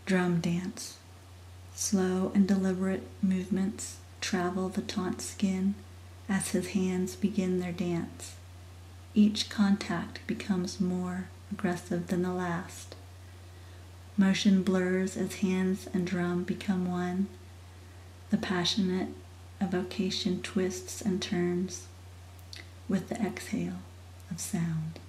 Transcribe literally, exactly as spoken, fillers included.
Drum dance. Slow and deliberate movements travel the taut skin as his hands begin their dance. Each contact becomes more aggressive than the last. Motion blurs as hands and drum become one. The passionate evocation twists and turns with the exhale of sound.